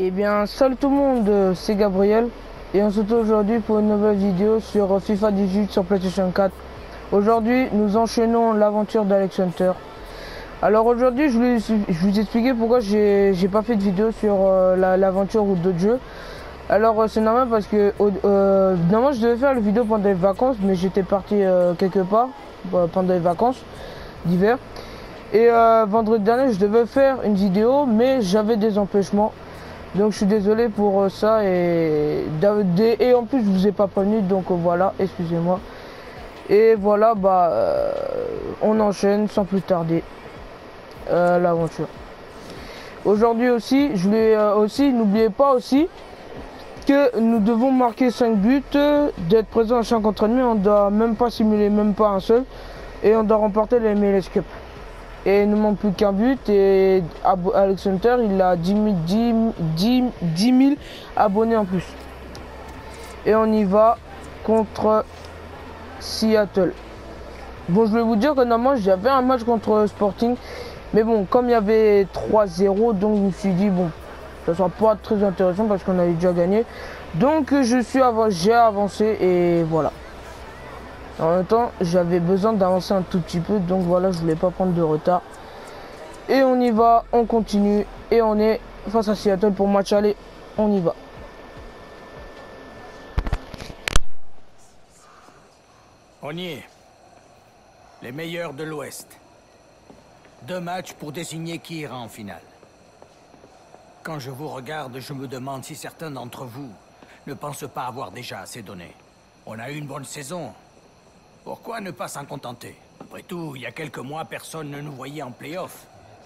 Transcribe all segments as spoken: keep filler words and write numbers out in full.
Eh bien, salut tout le monde, c'est Gabriel et on se retrouve aujourd'hui pour une nouvelle vidéo sur FIFA dix-huit sur PlayStation quatre. Aujourd'hui, nous enchaînons l'aventure d'Alex Hunter. Alors aujourd'hui, je voulais je vous expliquer pourquoi j'ai pas fait de vidéo sur euh, l'aventure la, ou d'autres jeux. Alors euh, c'est normal parce que euh, normalement je devais faire la vidéo pendant les vacances, mais j'étais parti euh, quelque part euh, pendant les vacances d'hiver. Et euh, vendredi dernier, je devais faire une vidéo, mais j'avais des empêchements. Donc je suis désolé pour euh, ça et, et en plus je vous ai pas prévenu, donc euh, voilà, excusez-moi. Et voilà, bah euh, on enchaîne sans plus tarder euh, l'aventure. Aujourd'hui aussi, je voulais euh, aussi, n'oubliez pas aussi que nous devons marquer cinq buts, euh, d'être présent à chaque entraînement, on doit même pas simuler, même pas un seul, et on doit remporter les M L S Cup. Et il ne manque plus qu'un but et Alex Hunter il a dix mille abonnés en plus. Et on y va contre Seattle. Bon, je vais vous dire que normalement j'avais un match contre Sporting, mais bon, comme il y avait trois zéro, donc je me suis dit bon, ça sera pas très intéressant parce qu'on avait déjà gagné. Donc je suis j'ai avancé et voilà. En même temps, j'avais besoin d'avancer un tout petit peu, donc voilà, je voulais pas prendre de retard. Et on y va, on continue, et on est face à Seattle pour match aller. On y va. On y est. Les meilleurs de l'Ouest. Deux matchs pour désigner qui ira en finale. Quand je vous regarde, je me demande si certains d'entre vous ne pensent pas avoir déjà assez donné. On a eu une bonne saison. Pourquoi ne pas s'en contenter? Après tout, il y a quelques mois, personne ne nous voyait en play-off.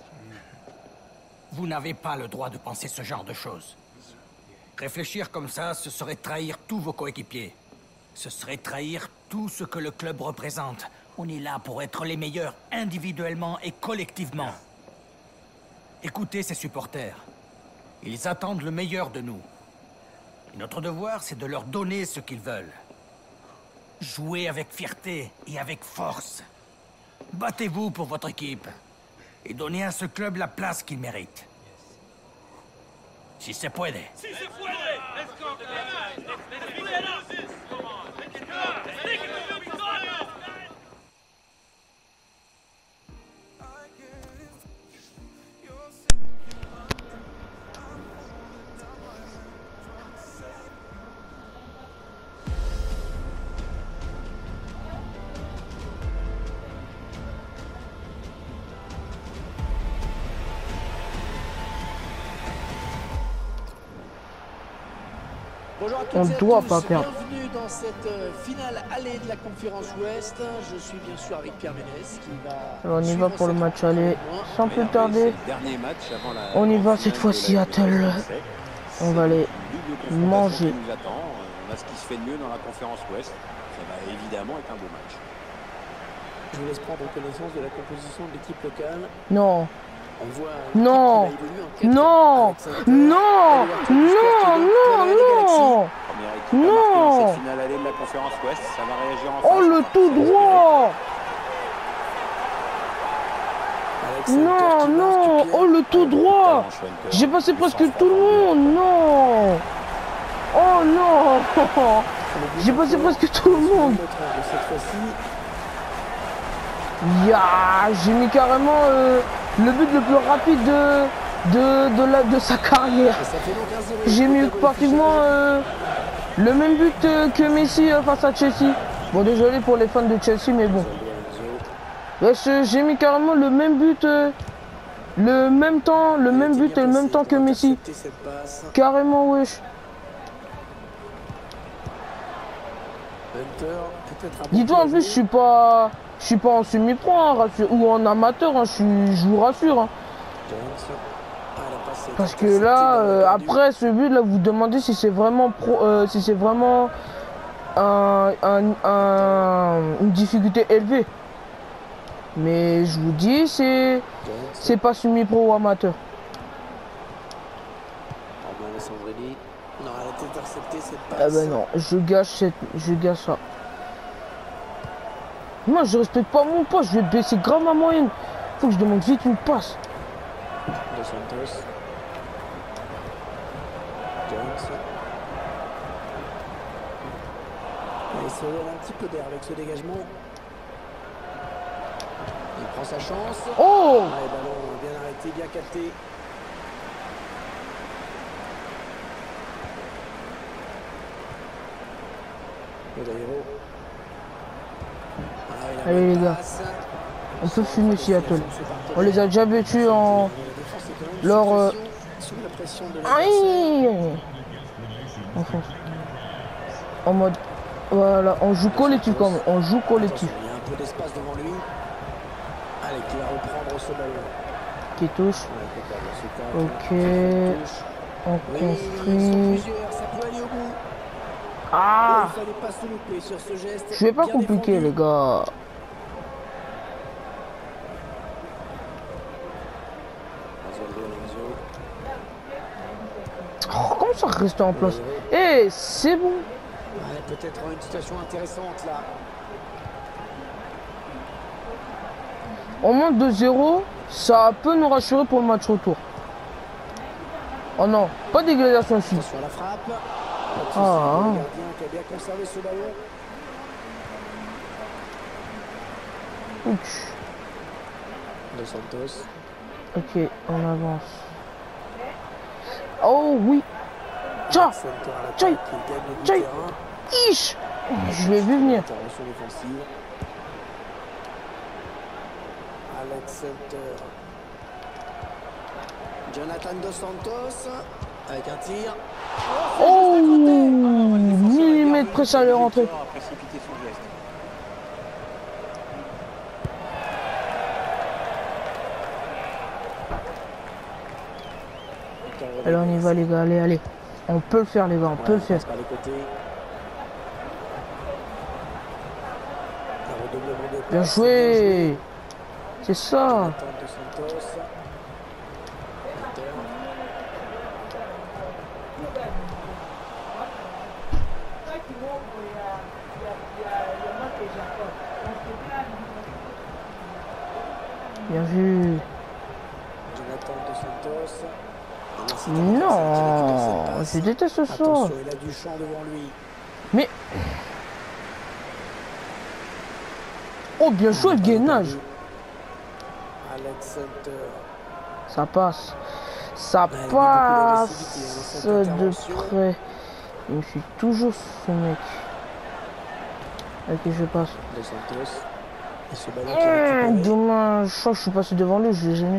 Vous n'avez pas le droit de penser ce genre de choses. Réfléchir comme ça, ce serait trahir tous vos coéquipiers. Ce serait trahir tout ce que le club représente. On est là pour être les meilleurs individuellement et collectivement. Écoutez ces supporters. Ils attendent le meilleur de nous. Et notre devoir, c'est de leur donner ce qu'ils veulent. Jouez avec fierté et avec force. Battez-vous pour votre équipe. Et donnez à ce club la place qu'il mérite. Si se puede. Si se puede. Let's go. Bonjour à toutes On et à doit tous, pas perdre. bienvenue dans cette euh, finale allée de la conférence Ouest. Je suis bien sûr avec Pierre Ménès qui va... Alors on y va pour le match aller, sans plus tarder. On y va cette fois Seattle. On va aller manger. On a ce qui se fait de mieux dans la conférence Ouest. Ça va évidemment être un beau match. Je vous laisse prendre connaissance de la composition de l'équipe locale. Non. On voit non, non, non, non, non, non, non. Finale allée de la conférence Ouest, ça va réagir en oh le tout droit. Non, non, oh le tout droit. J'ai passé presque tout le monde, non. Oh non. J'ai passé presque tout le monde. Ya, j'ai mis carrément euh, le but le plus rapide de, de, de, la, de sa carrière. J'ai mis pratiquement euh, le même but euh, que Messi euh, face à Chelsea. Bon, désolé pour les fans de Chelsea, mais bon. J'ai mis carrément le même but, euh, le même temps, le même but et le même temps que Messi. Carrément, wesh. Dis-toi, en plus, je suis pas... Je suis pas en semi-pro hein, ou en amateur, hein, je, suis, je vous rassure. Hein. Parce que là, euh, après ce but, là, vous vous demandez si c'est vraiment pro, euh, si c'est vraiment un, un, un, une difficulté élevée. Mais je vous dis, c'est c'est pas semi-pro ou amateur. Ah ben non, je gâche cette, je gâche ça. Moi je respecte pas mon poste, je vais baisser grave ma moyenne. Faut que je demande vite une passe. défense. Il se donne un petit peu d'air avec ce dégagement. Il prend sa chance. Oh! Ouais, ballon bien arrêté, bien capté. Allez les gars, on peut fumer Seattle. On les a déjà battus en... Leur... Euh... Aïe! Enfin. En mode... Voilà, on joue collectif quand même. On joue collectif. Il y a un peu d'espace devant lui. Allez, qui va reprendre ce ballon. Qui touche. Ok. On construit. Ça peut aller au bout. Ah! Il fallait pas se louper sur ce geste. Je vais pas compliquer les gars. Oh, comment ça reste en place? Eh, hey, c'est bon. Ouais, peut-être une situation intéressante là. On monte de zéro, ça peut nous rassurer pour le match retour. Oh non, pas d'égalisation ici. Attention à la frappe. Ah, ah. Le gardien qui a bien conservé ce ballon. Ouch. Dos Santos. Ok, on avance. Oh oui. Tiens, tiens, tiens. Ish. Je l'ai vu venir. Intervention défensive. Alex Center. Jonathan Dos Santos. Avec un tir. Oh, millimètre près à leur entrée. Allez, on y va les gars, allez, allez. On peut le faire les gars, on peut le faire. Bien joué. C'est ça. Bien vu. Non, je déteste ça. Il a du champ devant lui. Mais... Oh, bien joué le gainage. Ça passe. Ça passe de près. Je me suis toujours ce mec. Ok, je passe. Mmh, dommage. Je crois que je suis passé devant lui, je l'ai gêné.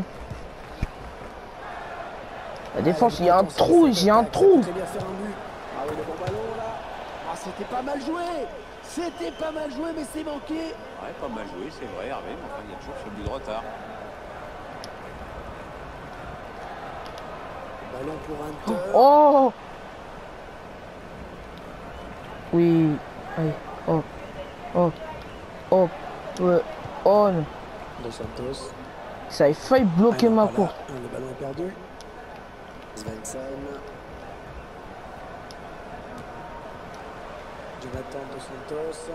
La défense, il y a un trou, il y a un trou. Ah oui, le bon ballon là. Ah, c'était pas mal joué. C'était pas mal joué, mais c'est manqué. Ouais, pas mal joué, c'est vrai, Hervé, mais enfin, il y a toujours ce but de retard. Ballon pour Hunter. Oh. Oui. Allez. Oh. Oh. Oh. Ouais. Oh. Dos Santos. Ça a failli bloquer ma course. Le ballon est perdu. Svensson. Jonathan Dos Santos.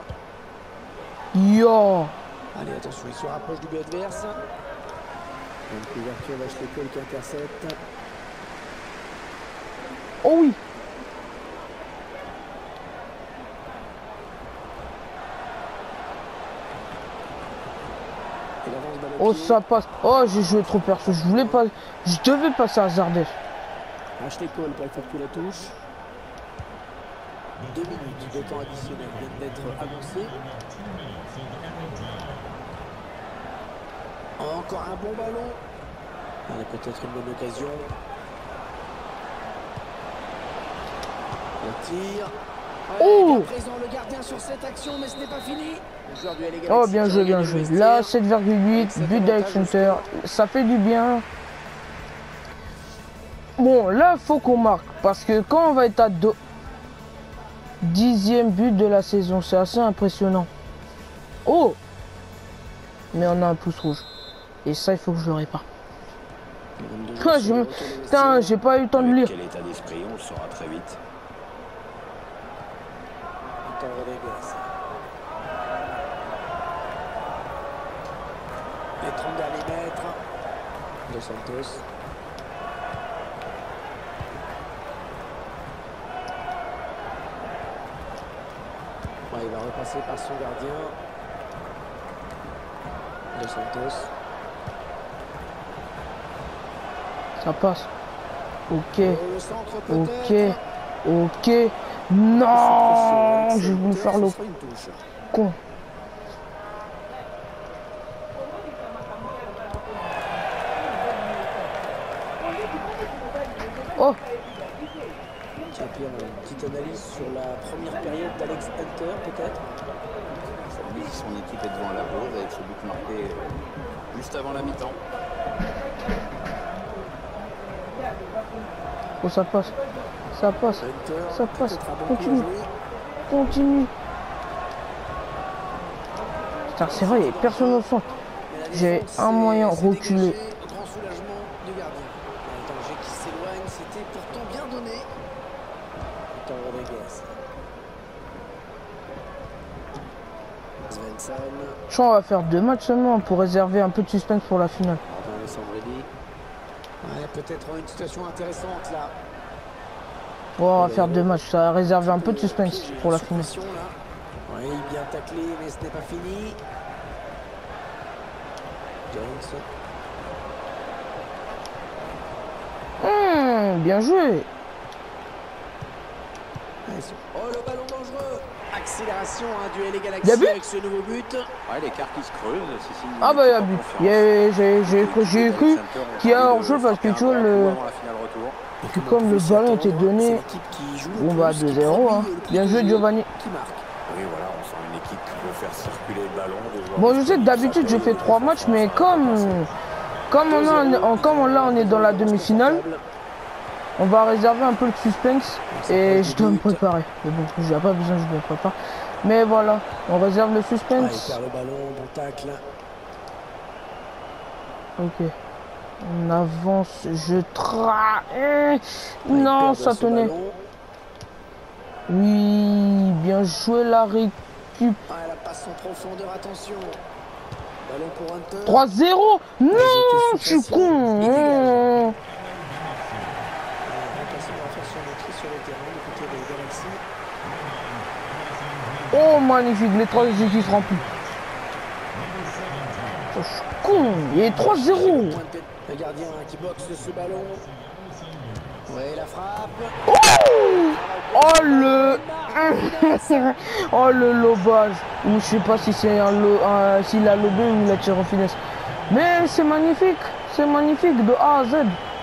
Yo. Allez, attention, il se rapproche du but adverse. Une couverture d'Ashley Cole qui intercepte. Oh oui. Oh ça passe. Oh j'ai joué trop perso. Je voulais pas. Je devais passer à Zardef. Ashley Cole pour effectuer la touche. Deux minutes de temps additionnel viennent d'être avancées. Encore un bon ballon. Il y a peut-être une bonne occasion. Le tir. Oh, présent le gardien sur cette action, mais ce n'est pas fini. oh bien joué, bien joué. Là sept virgule huit, but d'Alex Hunter. Ça fait du bien. Bon là faut qu'on marque. Parce que quand on va être à deux... dixième but de la saison, c'est assez impressionnant. Oh. Mais on a un pouce rouge. Et ça il faut que je le répare. Je me... Putain, j'ai pas eu le temps de lire. Quel état d'esprit, on le saura très vite. Les trente derniers mètres. Dos Santos. il va repasser par son gardien. Dos Santos. Ça passe. Ok. Oh, le centre Ok. peut-être. Ok. Non, je vais me faire le con. Oh. Tiens, Pierre, une petite analyse sur la première période d'Alex Hunter, peut-être. Ça dit que son équipe est devant la pause avec ce but marqué euh, juste avant la mi-temps. Oh, ça passe. Ça passe. Hunter, Ça passe. peut-être un bon coup à Continue. jouer. Continue. Putain, c'est vrai, il n'y a personne au centre. Mais la J'ai défense un moyen, s'est reculer. dégagée. Grand soulagement du gardien. Un danger qui s'éloigne, c'était pourtant bien donné. Victor Rodriguez. Svensson. Je crois qu'on va faire deux matchs seulement pour réserver un peu de suspense pour la finale. Pardon, Alessandrini. Ouais, peut-être une situation intéressante là. Oh, on va faire deux matchs, ça va réserver un peu de suspense pour la finale. Oui, bien taclé, mais ce n'est pas fini. Jones. Mmh, bien joué. Oh, le ballon dangereux. Accélération, un duel égal Y a but avec ce nouveau but. Ouais, l'écart qui se creuse, c'est signe. Ah bah il y a but. J'ai j'ai cru qu'il y a hors-jeu parce que tu vois le... que comme le ballon était donné, bon bah deux zéro. Hein. Bien joué Giovanni. Qui marque. Oui, voilà, on sent une équipe qui veut faire circuler le ballon. Bon, je sais que d'habitude je fais trois matchs, mais comme comme on a, comme on là on est dans la demi-finale, on va réserver un peu le suspense et je dois me préparer. Mais bon, j'ai pas besoin, je me prépare. Mais voilà, on réserve le Ah, il suspense. perd le ballon, bon tacle. Ok. On avance, je tra... Eh, non, ça tenait. Ballon. Oui, bien joué la récup. Ah, la passe en profondeur, attention. Ballon pour Hunter. trois zéro. Non, ils je étaient suis sous pression, con. ils dégagent. Mmh. Remplaçant va faire son entrée sur le terrain du côté de Galaxy. Oh, magnifique, les trois équipes se remplissent. Oh, je suis con, il est trois zéro. Le gardien qui boxe ce ballon. Oui, la frappe. Oh le... oh le lobage. Ou je sais pas si c'est un lo... un... s'il a lobé ou il a tiré en finesse. Mais c'est magnifique. C'est magnifique de A à Z.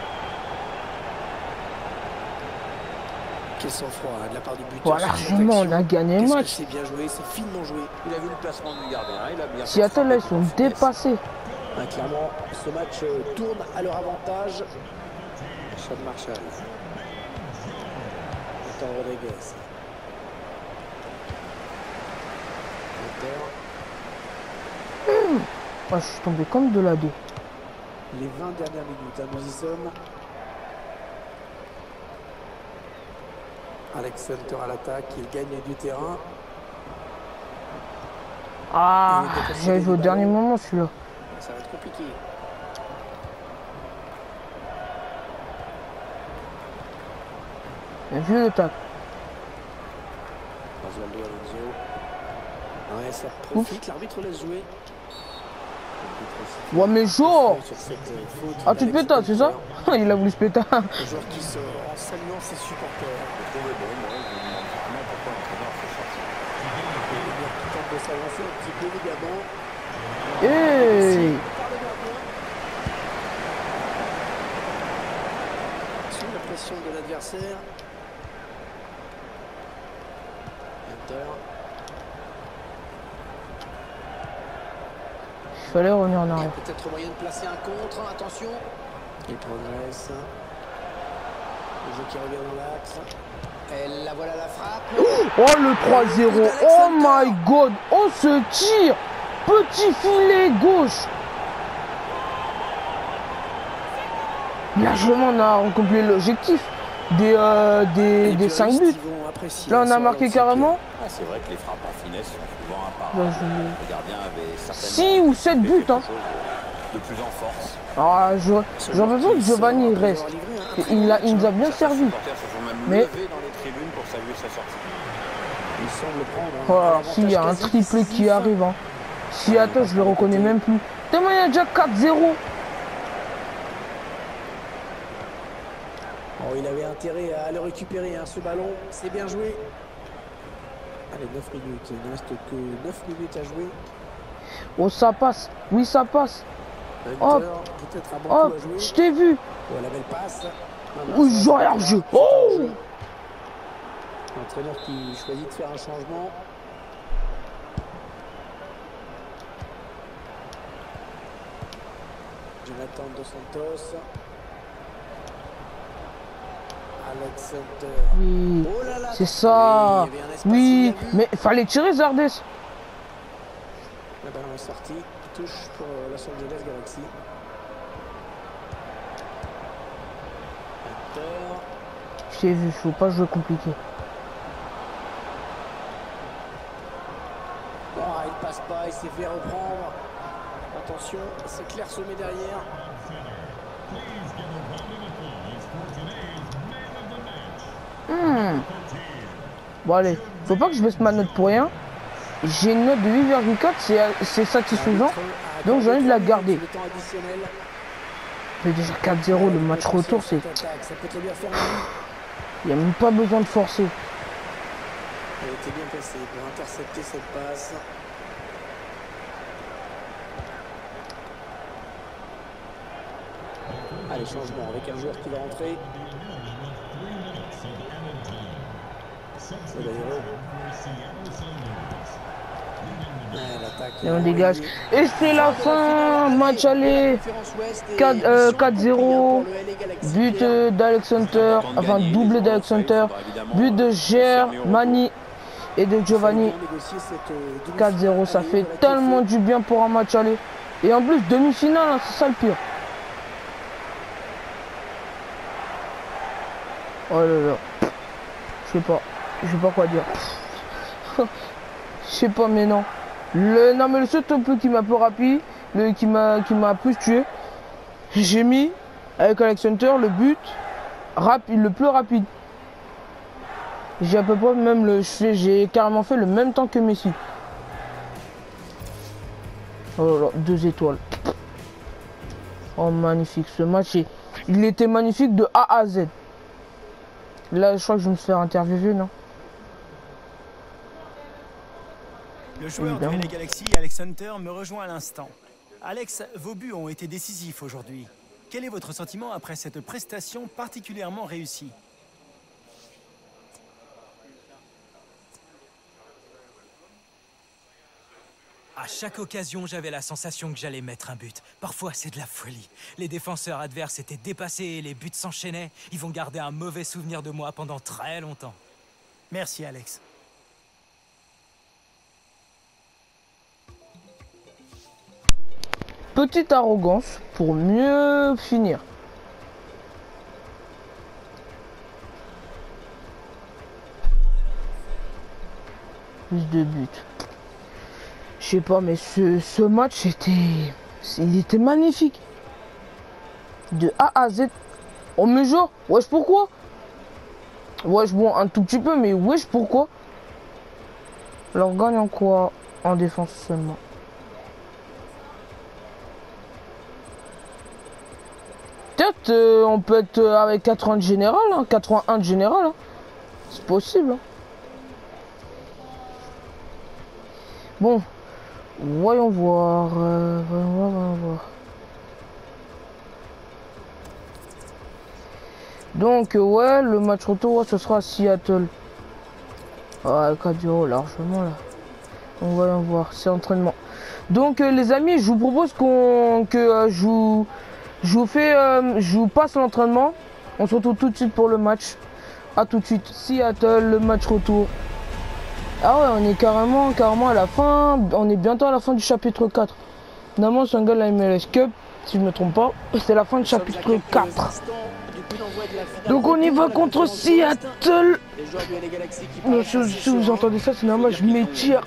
Quel sang-froid hein, de la part du buteur. Voilà, largement on a gagné le match. C'est bien joué, c'est finement joué. Il a vu le placement du gardien, il a bien. Seattle là ils sont dépassés. Ah, clairement, ce match euh, tourne à leur avantage. Sean Marshall. Victor Rodriguez. Mmh. Oh, je suis tombé comme de la deux. Les vingt dernières minutes, hein, nous y sommes. Alex Hunter à l'attaque, il gagne du terrain. Ah, j'ai joué au dernier moment celui-là. Ça va être compliqué. Bien vu le tac. Osvaldo Alonso. Ouais, ça profite, l'arbitre laisse jouer. Ouais mais genre. Sur cette, euh, faute Ah tu te pétas, c'est ça? Il a voulu se péter. Le joueur qui sort en saluant ses supporters. Je trouvais bon, moi, je me demande vraiment pourquoi l'entraîneur fait sortir. Et le joueur qui tente de s'avancer un petit peu évidemment. Hey. Par le gardien. Sous la pression de l'adversaire. Hunter. Il fallait revenir en arrière. Peut-être moyen de placer un contre, attention. Il progresse. Le jeu qui revient dans l'axe. Et la voilà la frappe. Oh le trois zéro. Oh my god. Oh ce tir. Petit filet gauche. Largement on a accompli l'objectif des, euh, des, des cinq buts. Là on a marqué carrément. Ah, c'est vrai que les frappes en finesse sont souvent un Là, par je... Le gardien avait certainement six ou sept buts hein. de plus en force. Ah, j'en veux pas que Giovanni reste. Il, a, il nous a bien servi. Les supporters se sont même Mais levés dans les tribunes pour saluer sa sortie. Il semble prendre. Voilà, s'il y a un triplé qui arrive, hein. Seattle, je le reconnais même plus. Tellement il y a déjà quatre zéro. Oh, il avait intérêt à le récupérer, hein, ce ballon. C'est bien joué. Allez, neuf minutes. Il ne reste que neuf minutes à jouer. Oh, ça passe. Oui, ça passe. Hop, peut-être un bon hop, coup à jouer. je t'ai vu. Oh, la belle passe. Oh, j'aurais un jeu. Oh, l'entraîneur qui choisit de faire un changement. Jonathan Dos Santos. Alex Hunter. oui, Oh là là, c'est ça. oui, il y avait un espace, Oui, il a vu. mais fallait tirer Zardes. La balle est sortie. Touche pour euh, Los Angeles Galaxy. Hunter. Je t'ai vu, faut pas jouer compliqué. Oh, il passe pas, il s'est fait reprendre. Attention, c'est clair semé derrière. Hmm. Bon allez, faut pas que je baisse ma note pour rien. J'ai une note de huit virgule quatre, c'est satisfaisant. Donc j'ai envie de la garder. Mais déjà quatre zéro, le match retour, c'est... Il n'y a même pas besoin de forcer. Elle était bien placée pour intercepter cette passe. Allez, changement avec un joueur qui va rentrer. Et on dégage. Et c'est la fin. Match aller. quatre zéro. But d'Alex Hunter. Enfin, doublé d'Alex Hunter. But de Ger, Mani et de Giovanni. quatre zéro. Ça fait tellement du bien pour un match aller. Et en plus, demi-finale, hein, c'est ça le pire. Oh là là. Je sais pas. Je sais pas quoi dire. Je sais pas, mais non. Le, non, mais le seul top qui m'a peu rapide, le qui m'a qui m'a plus tué, j'ai mis avec Alex Hunter le but rapide, le plus rapide. J'ai à peu près même le, j'ai carrément fait le même temps que Messi. Oh là là, deux étoiles. Oh magnifique, ce match, est, il était magnifique de A à Z. Là, je crois que je vais me faire interviewer, non? Le joueur de L A Galaxy, Alex Hunter, me rejoint à l'instant. Alex, vos buts ont été décisifs aujourd'hui. Quel est votre sentiment après cette prestation particulièrement réussie? À chaque occasion, j'avais la sensation que j'allais mettre un but. Parfois, c'est de la folie. Les défenseurs adverses étaient dépassés et les buts s'enchaînaient. Ils vont garder un mauvais souvenir de moi pendant très longtemps. Merci, Alex. Petite arrogance pour mieux finir. Plus de buts. Je sais pas, mais ce, ce match était... Il était magnifique. De A à Z. On me joue. Wesh, pourquoi? Wesh, bon, un tout petit peu, mais wesh, pourquoi? Alors, gagne en quoi? En défense seulement. Peut-être euh, on peut être avec quatre-vingts de général, hein, quatre-vingt-un de général. Hein. C'est possible. Hein. Bon, voyons voir, euh, voyons voir, voyons voir. Donc, euh, ouais, le match retour, ouais, ce sera à Seattle. Ouais, quatre zéro, largement là. Donc, voyons voir, c'est entraînement. Donc, euh, les amis, je vous propose qu'on que euh, je vous... Je vous fais, euh, je vous passe l'entraînement. On se retrouve tout de suite pour le match. A tout de suite. Seattle, le match retour. Ah ouais, on est carrément, carrément à la fin. On est bientôt à la fin du chapitre quatre. Normalement, c'est un gars de la M L S Cup, si je ne me trompe pas. C'est la fin du chapitre quatre. Donc on y va contre Seattle. Non, si, si vous entendez ça, c'est normal, je m'étire.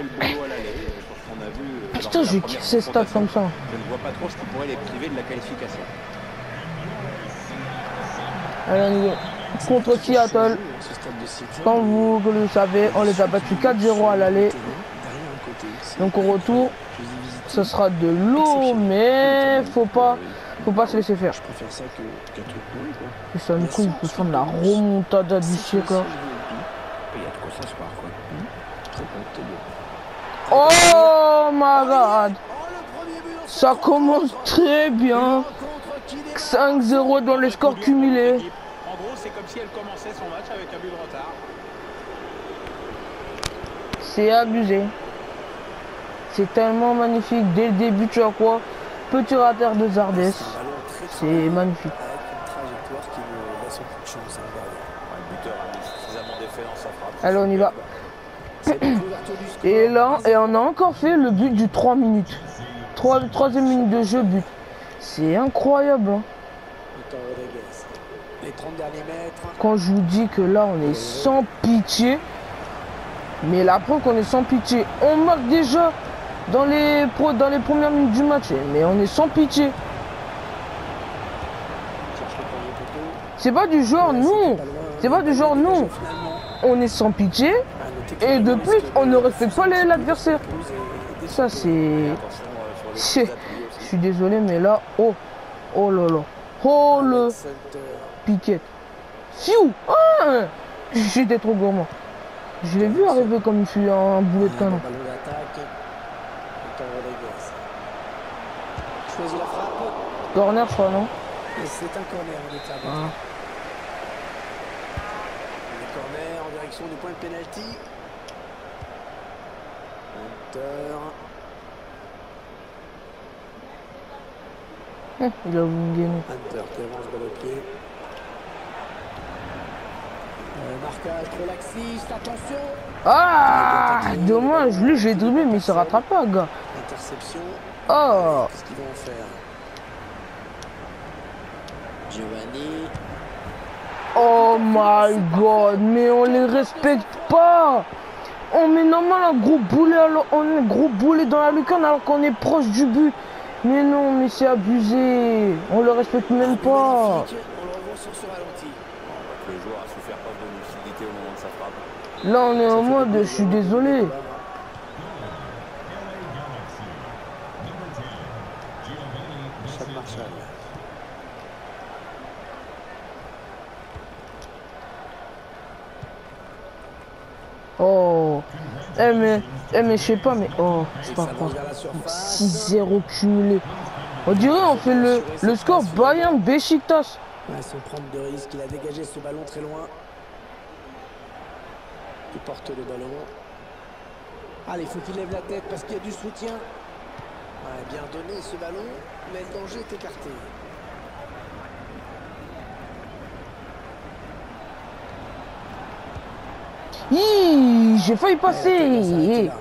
Putain, je kiffe ces stats comme ça. Je ne vois pas trop ce qui pourrait les priver de la qualification. Allez, on y va. contre Seattle. Comme vous le savez, on les a battus quatre zéro à l'aller. Donc au retour, ce sera de l'eau, mais faut pas, faut pas se laisser faire. Et ça, du coup, il peut faire de la remontada du siècle. Oh my god! Ça commence très bien. cinq zéro dans les scores cumulés. En gros, c'est comme si elle commençait son match avec un but de retard. C'est abusé. C'est tellement magnifique. Dès le début, tu vois quoi? Petit rater de Zardes. C'est magnifique. Allez, on y va. Et là, et on a encore fait le but du trois minutes. trois, troisième minute de jeu, but. C'est incroyable. Hein. Quand je vous dis que là, on est sans pitié. Mais la preuve qu'on est sans pitié. On marque déjà dans les, pro, dans les premières minutes du match. Mais on est sans pitié. C'est pas du genre non. C'est pas du genre non. On est sans pitié. Et de plus, on ne respecte pas l'adversaire. Ça, c'est... Je suis désolé, mais là... Oh, oh là là. Oh le... Piquette. Fiou. Ah, j'étais trop gourmand. Je l'ai vu arriver comme il fut un boulet de canon. Corner, je crois, non? C'est un corner, on est là. Ah. Le corner en direction du point de pénalty. Hunter. Il a voulu gagner. Hunter qui avance dans le pied. Euh, marquage trop laxiste, attention. Ah, dommage, lui j'ai dribblé mais il se rattrape pas, gars. Interception. Oh. Qu'est-ce qu'ils vont faire? Giovanni. Oh my god, mais on les respecte pas. On met normalement un gros boulet, alors on est gros boulet dans la lucarne alors qu'on est proche du but. Mais non, mais c'est abusé. On le respecte même pas. On le revoit sur ce ralenti. Le joueur a su faire preuve de lucidité au moment de sa frappe. Là, on est en mode, je suis désolé. Oh, eh mais, eh mais je sais pas, mais oh, c'est pas grave. six zéro cumulé. On dirait on fait le, le score Bayern Beşiktaş. Ouais, sans prendre de risque, il a dégagé ce ballon très loin. Il porte le ballon. Allez, il faut qu'il lève la tête parce qu'il y a du soutien. Ouais, bien donné ce ballon, mais le danger est écarté. J'ai failli passer. Ouais,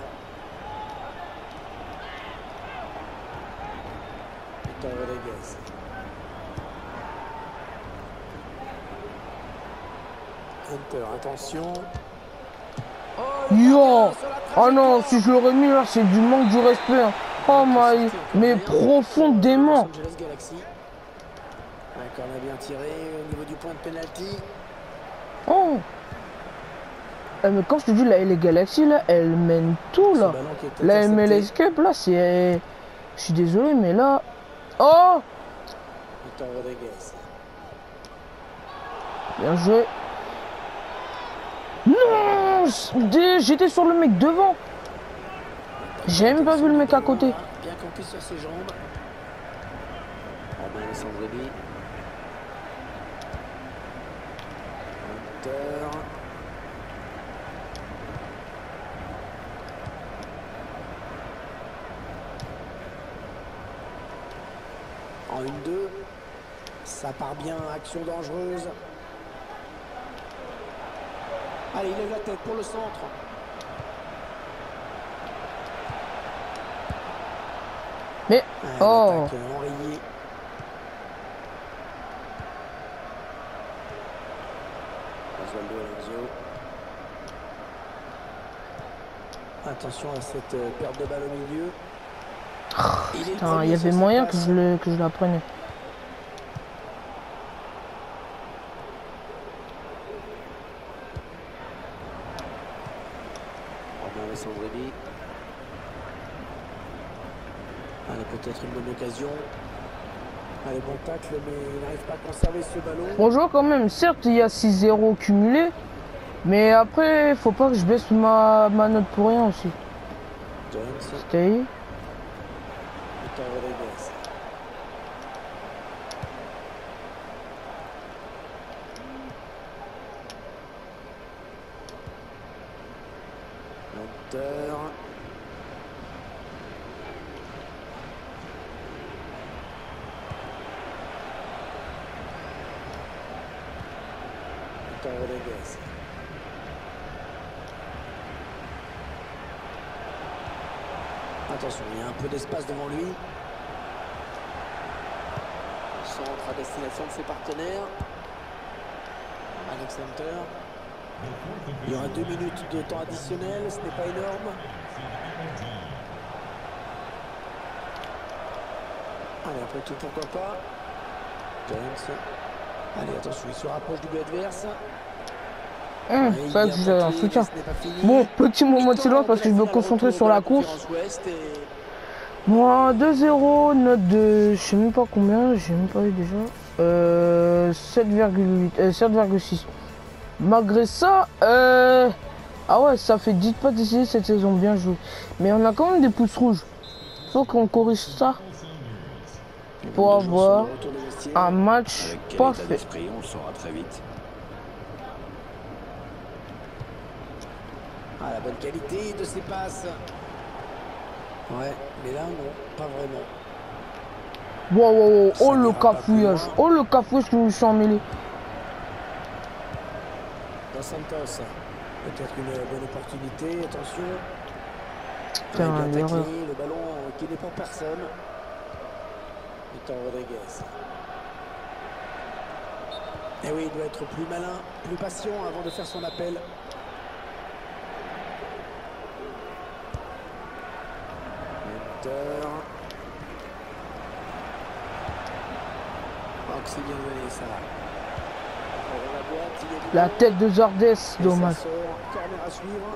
Hunter, attention. Yo. Oh non, si je l'aurais mis là, c'est du manque du respect. Hein. Oh my, mais profondément. Ouais, on a bien tiré au niveau du point de pénalty. Oh. Eh, mais quand je te dis la L A Galaxy là, elle mène tout là. La M L S Cup là, c'est... Je suis désolé, mais là... Oh. Bien joué. Non, j'étais sur le mec devant. J'ai même pas vu le mec à côté. Bien campé sur ses jambes. Ah ben, Sandrebi. Hunter. En une deux. Ça part bien, action dangereuse. Allez, il lève la tête pour le centre. Mais, ah, oh. Enrayé. Attention à cette euh, perte de balle au milieu. Oh, putain, il y avait moyen que je, le, que je la prenne. Alessandrini. Allez, peut-être une bonne occasion. Allez, bon tacle, mais il n'arrive pas à conserver ce ballon. On joue quand même, certes, il y a six zéro cumulé. Mais après, faut pas que je baisse ma, ma note pour rien aussi. Jones. Stay. Victor Rodriguez. Hunter. Victor Rodriguez. Attention, il y a un peu d'espace devant lui. Centre à destination de ses partenaires. Alex Hunter. Il y aura deux minutes de temps additionnel, ce n'est pas énorme. Allez, après tout, pourquoi pas. Jones. Allez, attention, il se rapproche du but adverse. Hum, ça que j'ai un soutien. Bon, petit moment de silence parce que je me concentrer sur la course. Moi, deux zéro, note de... Je sais même pas combien, j'ai même pas eu déjà. Euh, sept virgule huit, euh, sept virgule six. Malgré ça, euh... ah ouais, ça fait dix pas décidé cette saison, bien joué. Mais on a quand même des pouces rouges. Faut qu'on corrige ça pour avoir un match parfait. On le saura très vite. Ah, la bonne qualité de ses passes. Ouais, mais là, non, pas vraiment. Wow, wow, wow. Oh le cafouillage. Oh le cafouillage que je me suis emmêlé. Dos Santos. Peut-être une bonne opportunité. Attention. Putain, Allez, bien l'erreur. taclé, le ballon qui n'est pour personne. Victor Rodriguez. Et oui, il doit être plus malin, plus patient avant de faire son appel. Oh, que c'est bien donné ça. La, boîte, il La tête de Zardes, dommage. Corner à suivre.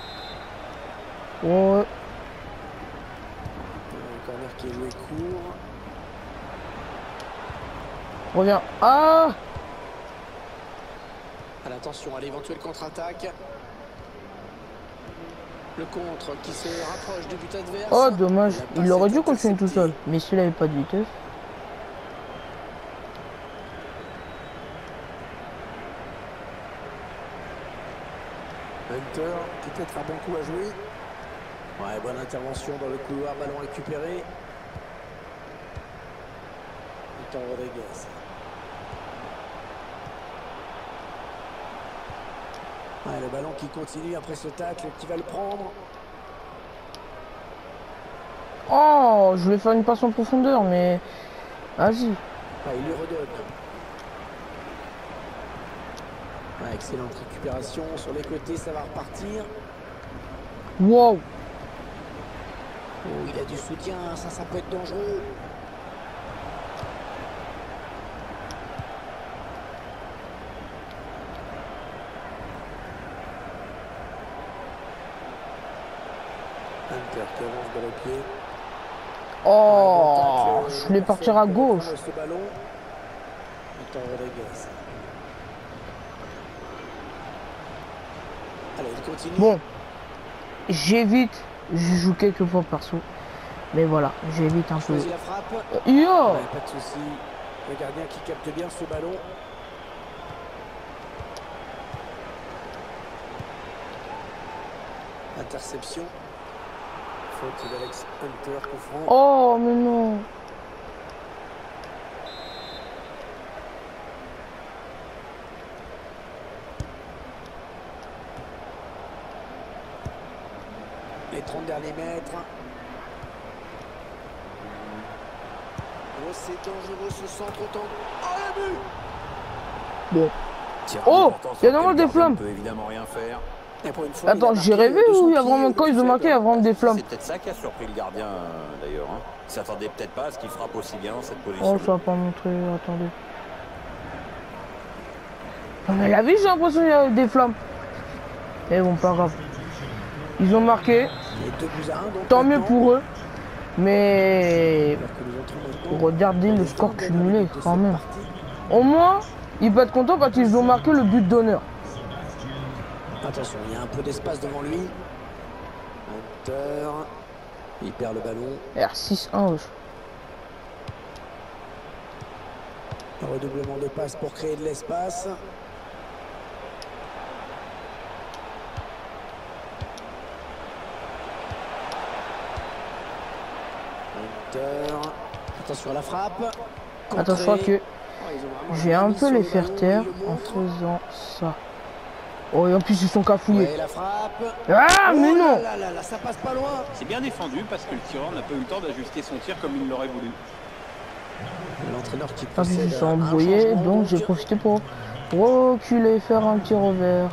Ouais. Un corner qui est joué court. Reviens. Ah! À l'attention à l'éventuelle contre-attaque. Le contre qui se rapproche du but adverse. Oh dommage, il aurait dû continuer tout seul, mais celui-là n'avait pas de vitesse. Hunter, peut-être un bon coup à jouer. Ouais, bonne intervention dans le couloir, ballon récupéré. Victor Rodriguez. Ouais, le ballon qui continue après ce tacle, qui va le prendre. Oh, je vais faire une passe en profondeur, mais... Vas-y. Ah, il lui redonne. Ah, excellente récupération sur les côtés, ça va repartir. Wow. Oh, il a du soutien, ça, ça peut être dangereux. Hunter qui avance dans le pied. Oh, je voulais partir à gauche. Ce ballon. Victor Rodriguez. Allez, il continue. Bon, j'évite, je joue quelques fois perso, mais voilà, j'évite un peu. Choisit la frappe. Yo, Ouais, pas de souci. Le gardien qui capte bien ce ballon. Interception. Faute d'Alex Hunter, coup franc. oh mais non. Les trente derniers mètres. Oh, c'est dangereux ce centre autant. Oh, le but! Bon. Tirage Oh, important il y a sur vraiment lequel des le gardien flammes. ne peut évidemment rien faire. Et pour une fois, Attends, il a j'ai marqué rêvé de son ou il y a pied vraiment au quand ils ont toucher marqué, il y a vraiment des flammes. C'est peut-être ça qui a surpris le gardien euh, d'ailleurs. Hein. Il s'attendait peut-être pas à ce qu'il frappe aussi bien dans cette Oh, position. ça va pas montrer, attendez. Non mais la vie, j'ai l'impression qu'il y a des flammes. Mais bon, pas grave. Ils ont marqué. Tant mieux pour eux. Mais regardez le score cumulé quand même. Au moins, ils peuvent être contents quand ils ont marqué le but d'honneur. Attention, il y a un peu d'espace devant lui. Hunter. Il perd le ballon. R six un. Un redoublement de passes pour créer de l'espace. Attention à la frappe. Contré. Attends, je crois que je vais un peu les faire taire en faisant ça. Oh, et en plus ils sont cafouillés. Ouais, la frappe. Ah, mais oh non. là, là, là, là, ça passe pas loin. C'est bien défendu parce que le tireur n'a pas eu le temps d'ajuster son tir comme il l'aurait voulu. L'entraîneur qui En plus ils possède sont un embrouillés, changement, donc j'ai profité pour reculer, faire un petit revers.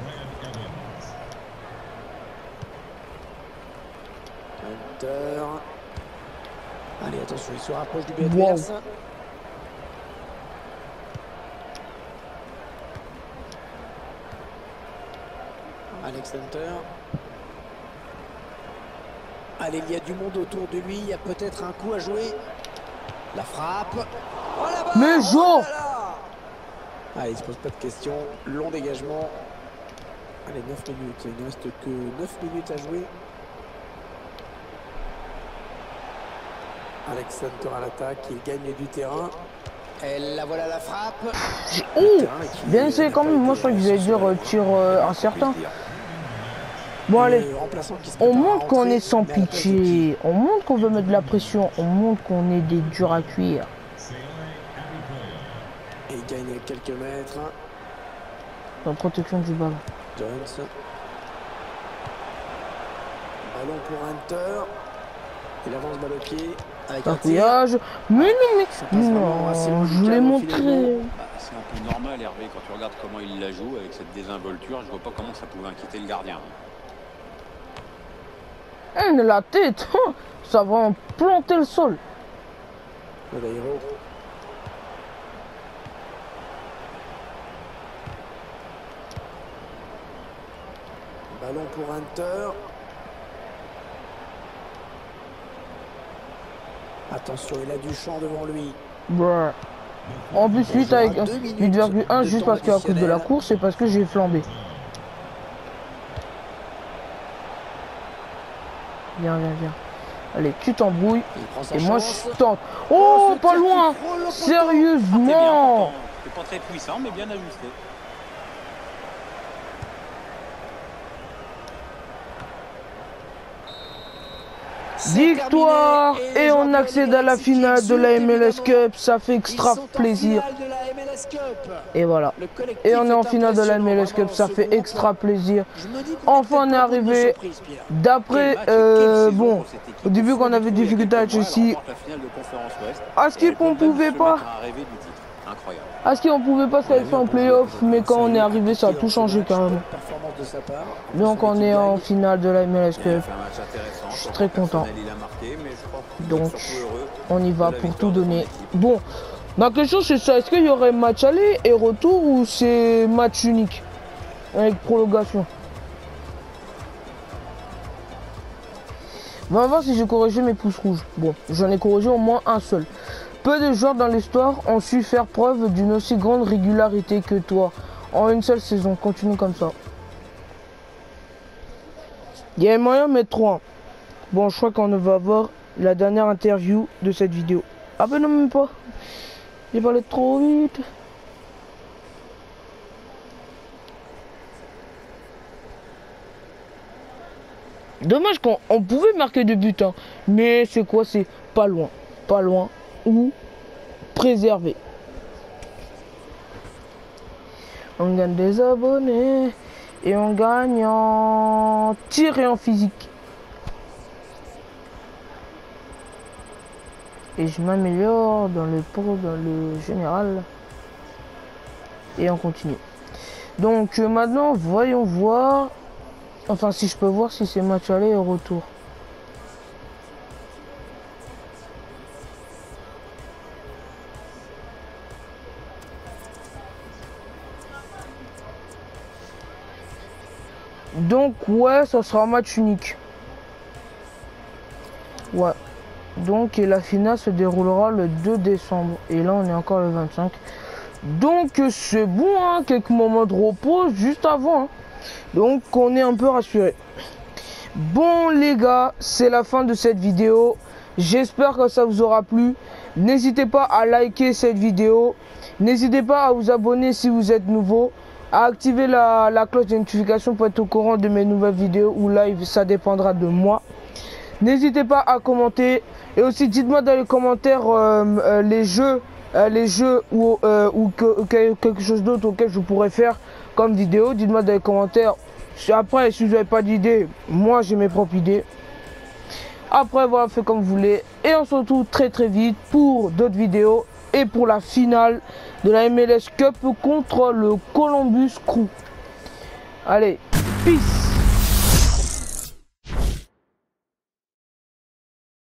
Hunter. Allez, attention, il se rapproche du but adverse. Wow. Alex Hunter. Allez, il y a du monde autour de lui. Il y a peut-être un coup à jouer. La frappe. Oh là-bas. Mais Jo. Oh là là. Allez, il se pose pas de questions. Long dégagement. Allez, neuf minutes. Il ne reste que neuf minutes à jouer. Alex Hunter à l'attaque. Il gagne du terrain. Et la voilà la frappe. Oh, bien essayé quand même. Moi je crois que j'allais dire euh, tir euh, incertain. Bon allez, on montre qu'on est sans pitié, on montre qu'on veut mettre de la pression, on montre qu'on est des durs à cuire. Et il gagne quelques mètres. La protection du ballon. Jones. Ballon pour Hunter. Il avance balle au pied. Avec un Cafouillage. Mais non, mais non, je voulais montrer. Bah, c'est un peu normal, Hervé, quand tu regardes comment il la joue avec cette désinvolture. Je vois pas comment ça pouvait inquiéter le gardien. Hum, la tête, ça va en planter le sol. Oleiro. Ballon pour Hunter. Attention, il a du champ devant lui. Brr. En plus, huit avec huit virgule un juste parce qu'à cause de la course et parce que j'ai flambé. Viens, viens, viens. Allez, tu t'embrouilles. Et moi, je tente. Oh, pas loin. Sérieusement. C'est pas très puissant, mais bien ajusté. Victoire. Et on accède à la finale de la M L S Cup. Ça fait extra plaisir. Et voilà. Et on est en finale de la M L S Cup. Ça fait extra plaisir. Enfin, on est arrivé. D'après, euh, bon, au début qu'on avait des difficultés à Chelsea, à ce qu'on pouvait pas, à ce qu'on pouvait pas se qualifier en playoff, mais quand on est arrivé, ça a tout changé carrément. Donc on est en finale de la M L S Cup. Je suis très content. Donc on y va pour tout donner. Bon, ma question c'est ça, est-ce qu'il y aurait match aller et retour ou c'est match unique avec prolongation? On va voir si j'ai corrigé mes pouces rouges. Bon, j'en ai corrigé au moins un seul. Peu de joueurs dans l'histoire ont su faire preuve d'une aussi grande régularité que toi en une seule saison. Continue comme ça. Il y a moyen de mettre trois. Bon, je crois qu'on va voir la dernière interview de cette vidéo. Ah ben non, même pas. J'ai parlé trop vite. Dommage qu'on on pouvait marquer deux buts, hein. Mais c'est quoi? C'est pas loin. Pas loin. Ou préservé. On gagne des abonnés. Et on gagne en tir et en physique. Et je m'améliore dans le pro, dans le général. Et on continue. Donc euh, maintenant, voyons voir. Enfin, si je peux voir si c'est match aller et retour. Donc ouais, ça sera un match unique. Ouais. Donc et la finale se déroulera le deux décembre. Et là on est encore le vingt-cinq. Donc c'est bon, hein, quelques moments de repos juste avant. Hein. Donc on est un peu rassuré. Bon les gars, c'est la fin de cette vidéo. J'espère que ça vous aura plu. N'hésitez pas à liker cette vidéo. N'hésitez pas à vous abonner si vous êtes nouveau. À activer la, la cloche de notification pour être au courant de mes nouvelles vidéos ou live, ça dépendra de moi. N'hésitez pas à commenter. Et aussi dites-moi dans les commentaires euh, euh, les jeux, euh, les jeux ou, euh, ou que, que, quelque chose d'autre auquel je pourrais faire comme vidéo. Dites-moi dans les commentaires. Après, si vous n'avez pas d'idée, moi j'ai mes propres idées. Après, voilà, faites comme vous voulez. Et on se retrouve très très vite pour d'autres vidéos. Et pour la finale de la M L S Cup contre le Columbus Crew. Allez, peace.